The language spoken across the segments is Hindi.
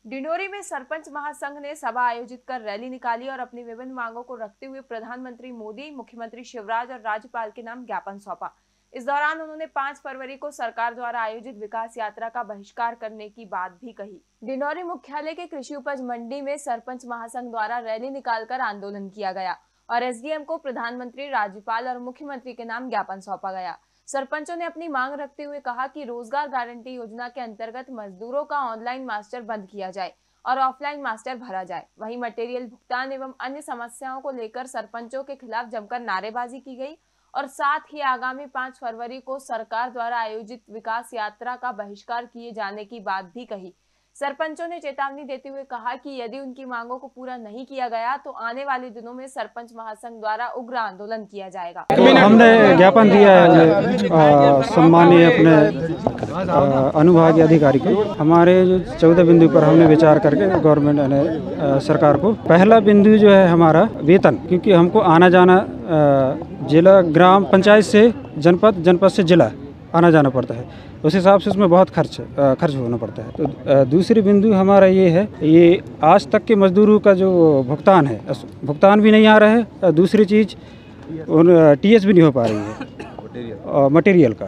डिंडोरी में सरपंच महासंघ ने सभा आयोजित कर रैली निकाली और अपनी विभिन्न मांगों को रखते हुए प्रधानमंत्री मोदी, मुख्यमंत्री शिवराज और राज्यपाल के नाम ज्ञापन सौंपा। इस दौरान उन्होंने 5 फरवरी को सरकार द्वारा आयोजित विकास यात्रा का बहिष्कार करने की बात भी कही। डिंडोरी मुख्यालय के कृषि उपज मंडी में सरपंच महासंघ द्वारा रैली निकालकर आंदोलन किया गया और एसडीएम को प्रधानमंत्री, राज्यपाल और मुख्यमंत्री के नाम ज्ञापन सौंपा गया। सरपंचों ने अपनी मांग रखते हुए कहा कि रोजगार गारंटी योजना के अंतर्गत मजदूरों का ऑनलाइन मास्टर बंद किया जाए और ऑफलाइन मास्टर भरा जाए। वहीं मटेरियल भुगतान एवं अन्य समस्याओं को लेकर सरपंचों के खिलाफ जमकर नारेबाजी की गई और साथ ही आगामी 5 फरवरी को सरकार द्वारा आयोजित विकास यात्रा का बहिष्कार किए जाने की बात भी कही। सरपंचों ने चेतावनी देते हुए कहा कि यदि उनकी मांगों को पूरा नहीं किया गया तो आने वाले दिनों में सरपंच महासंघ द्वारा उग्र आंदोलन किया जाएगा। हमने ज्ञापन दिया है सम्मानीय अपने अनुभागीय अधिकारी को। हमारे जो 14 बिंदु पर हमने विचार करके गवर्नमेंट ने सरकार को, पहला बिंदु जो है हमारा वेतन, क्योंकि हमको आना जाना जिला ग्राम पंचायत से जनपद, जनपद से जिला आना जाना पड़ता है, उस हिसाब से उसमें बहुत खर्च होना पड़ता है। तो दूसरी बिंदु हमारा ये है, ये आज तक के मजदूरों का जो भुगतान है, भुगतान भी नहीं आ रहा है। दूसरी चीज़ टीएस भी नहीं हो पा रही है। और मटेरियल का,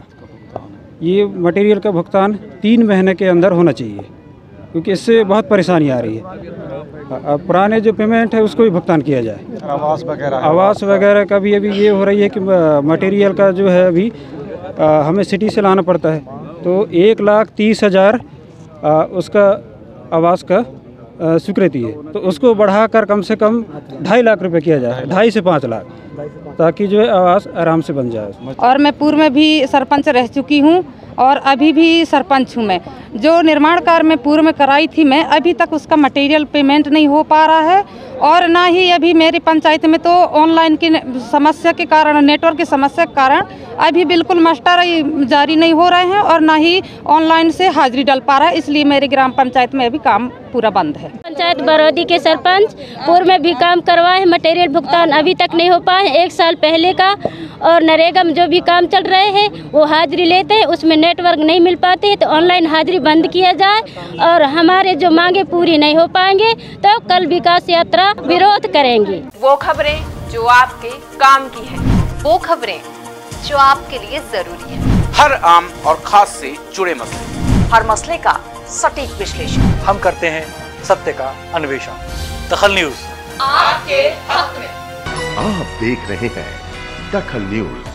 ये मटेरियल का भुगतान 3 महीने के अंदर होना चाहिए, क्योंकि इससे बहुत परेशानी आ रही है। पुराने जो पेमेंट है उसको भी भुगतान किया जाए। आवास वगैरह का भी अभी ये हो रही है कि मटेरियल का जो है अभी हमें सिटी से लाना पड़ता है, तो 1,30,000 उसका आवास का स्वीकृति है, तो उसको बढ़ाकर कम से कम 2.5 लाख रुपए किया जाए, 2.5 से 5 लाख, ताकि जो है आवास आराम से बन जाए। और मैं पूर्व में भी सरपंच रह चुकी हूँ और अभी भी सरपंच हूँ। मैं जो निर्माण कार्य में पूर्व में कराई थी, मैं अभी तक उसका मटेरियल पेमेंट नहीं हो पा रहा है और ना ही अभी मेरी पंचायत में तो ऑनलाइन की समस्या के कारण, नेटवर्क की समस्या के कारण अभी बिल्कुल मास्टर जारी नहीं हो रहे हैं और ना ही ऑनलाइन से हाजिरी डल पा रहा है। इसलिए मेरी ग्राम पंचायत में अभी काम पूरा बंद है। पंचायत बरौदी के सरपंच पूर्व में भी काम करवाए, मटेरियल भुगतान अभी तक नहीं हो पाए 1 साल पहले का, और नरेगा में जो भी काम चल रहे हैं वो हाजिरी लेते हैं, उसमें नेटवर्क नहीं मिल पाते, तो ऑनलाइन हाजिरी बंद किया जाए और हमारे जो मांगे पूरी नहीं हो पाएंगे तो कल विकास यात्रा विरोध करेंगे। वो खबरें जो आपके काम की है, वो खबरें जो आपके लिए जरूरी है, हर आम और खास से जुड़े मसले, हर मसले का सटीक विश्लेषण हम करते हैं, सत्य का अन्वेषण। दखल न्यूज आपके हक में। आप देख रहे हैं दखल न्यूज।